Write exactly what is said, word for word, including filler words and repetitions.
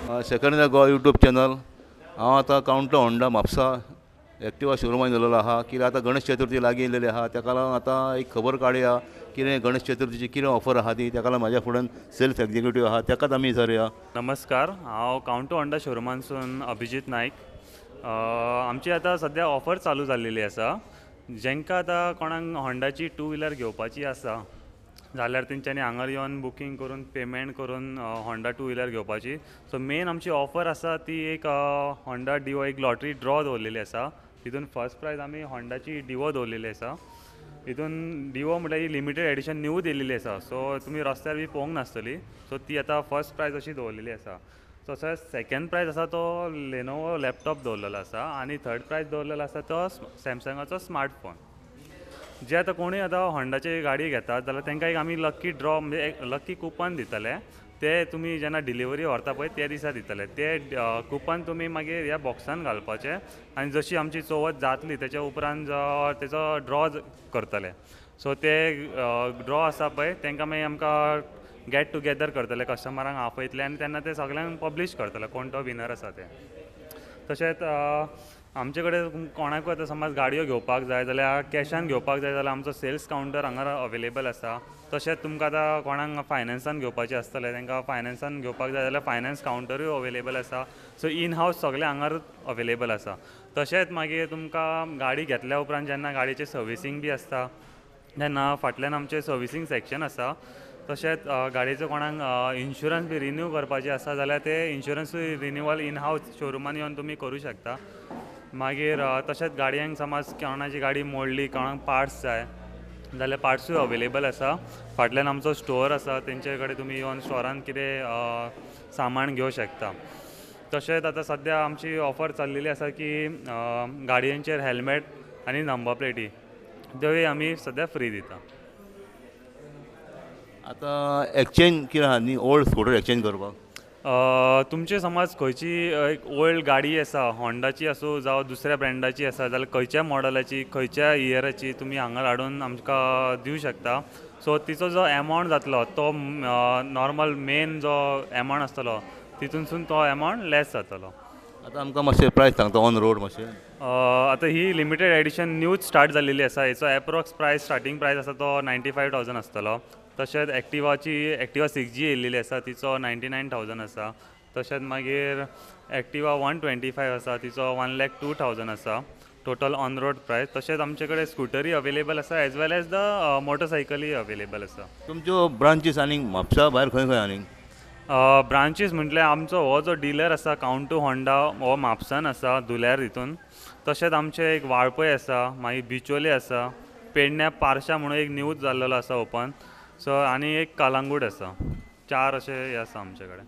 Second गो YouTube channel हांव आतां कावंटर होंडा म्हापसा एक्टिवा शोरूमान गेलेलो आहा कित्याक आतां गणेश चतुर्थी लागीं येयलेली आहा ताका लागून आतां एक खबर काडया कितें गणेश चतुर्थीची कितें ऑफर आहा ती ताका लागून म्हाज्या फुड्यान सेल्फ एक्झिक्युटीव आहा ताकाच आमी विचारया. नमस्कार, हांव कावंटर होंडा शोरूमानसून अभिजीत नायक. आमची आतां सद्या ऑफर चालू जाल्लेली आसा. जेंकां आतां कोणाक होंडाची टू व्हिलर घेवपाची आसा जाल्यार तेंच्यांनी हांगा येवन बुकींग करून पेमेंट करून होंडा टू व्हिलर घेवपाची. सो मेन आमची ऑफर आसा ती एक होंडा डिवो एक लॉटरी ड्रॉ दवरलेली आसा. तितून फर्स्ट प्रायज आमी होंडाची डिवो दवरलेली आसा. हितून डिवो म्हटल्यार ही लिमिटेड एडिशन न्यू दिल्लेली आसा. सो तुमी रस्त्यार बी पळोवंक नासतली. सो ती आतां फर्स्ट प्रायज अशी दवरलेली आसा. तसोच सेकंड प्रायज आसा तो लेनोवो लॅपटॉप दवरलेलो आसा आनी थर्ड प्रायज दवरलेलो आसा तो सॅमसंगाचो स्मार्टफोन. जे आतां कोणूय आतां होंडाची गाडी घेतात जाल्यार तांकां एक आमी लकी ड्रॉ म्हणजे एक लकी कुपन दितले. ते तुमी जेन्ना डिलिव्हरी व्हरता पळय त्या दिसा दितले. ते कुपन तुमी मागीर ह्या बॉक्सान घालपाचें आनी जशी आमची चवथ जातली तेच्या उपरांत तेचो ड्रॉ करतले. सो ते ड्रॉ आसा पळय तांकां मागीर आमकां गेट टुगेदर करतले कस्टमरांक आपयतले आनी तेन्ना ते सगळ्यांक पब्लीश करतले कोण तो विनर आसा ते. तशेंच आमचे कडेन कोणाकूय आतां समज गाडयो घेवपाक जाय जाल्यार कॅशान घेवपाक जाय जाल्यार आमचो सेल्स कावंटर हांगा अवेलेबल आसा. तशेंच तुमकां आतां कोणाक फायनान्सान घेवपाचें आसतलें तांकां फायनान्सान घेवपाक जाय जाल्यार फायनान्स कावंटरूय अवेलेबल आसा. सो इन हावस सगळें हांगारूच अवेलेबल आसा. तशेंच मागीर तुमकां गाडी घेतल्या उपरांत जेन्ना गाडयेचें सर्विसींग बी आसता तेन्ना फाटल्यान आमचें सर्विसींग सॅक्शन आसा. तशेंच गाडयेचो कोणाक इन्शुरन्स बी रिन्यू करपाचें आसा जाल्यार ते इन्शुरन्सूय रिन्यूवल इन हावस शोरुमान येवन तुमी करूं शकता. मागीर तशेंच गाडयांक समज कोणाची गाडी मोडली कोणाक पार्ट्स जाय जाल्यार पार्ट्सूय अवेलेबल आसा. फाटल्यान आमचो स्टोर आसा तेंचे कडेन तुमी येवन स्टोरान कितें सामान घेवं शकता. तशेंच आतां सद्या आमची ऑफर चल्लेली आसा की गाडयांचेर हेल्मेट आनी नंबर प्लेटी त्योय आमी सद्या फ्री दिता. आतां एक्सचेंज कितें आहा न्ही ओल्ड स्कूटर एक्सचेंज करपाक तुमचे समज खंयची एक ओल्ड गाडी आसा होंडाची आसूं जावं दुसऱ्या ब्रँडाची आसा जाल्यार खंयच्या मॉडलाची खंयच्या इयराची तुमी हांगा हाडून आमकां दिवं शकता. सो तिचो जो एमावंट जातलो तो नॉर्मल मेन जो एमावंट आसतलो तितूनसून तो एमावंट लेस जातलो. आतां आमकां मातशें प्रायस सांगता ऑन रोड मातशें. आतां ही लिमिटेड एडिशन न्यूज स्टार्ट जाल्लेली आसा. हेचो एप्रोक्स प्रायस स्टार्टींग प्रायस आसा तो नायन्टी फायव थावजंड आसतलो. तशेंच एक्टिवाची एक्टिवा सिक्स जी येयल्लेली आसा तिचो नायन्टी नायन थावजंड आसा. तशेंच मागीर एक्टिवा वन ट्वेंटी फायव आसा तिचो वन लॅक टू थावजंड आसा टोटल ऑन रोड प्रायस. तशेंच आमचे कडेन स्कुटरी अवेलेबल आसा एज वेल एज द मोटरसायकली अवेलेबल आसा. तुमच्यो ब्रांचीस आनीक म्हापसा भायर खंय खंय आनीक ब्रांचीस म्हटल्यार आमचो हो जो डिलर आसा कावंटर होंडा हो म्हापसान आसा धुल्यार हितून. तशेंच आमचे एक वाळपय आसा मागीर बिचोले आसा पेडण्या पार्शा म्हणून एक न्यूज जाल्लो आसा ओपन. सो आनी एक कलंगूट आसा. चार अशे हे आसा आमचे कडेन.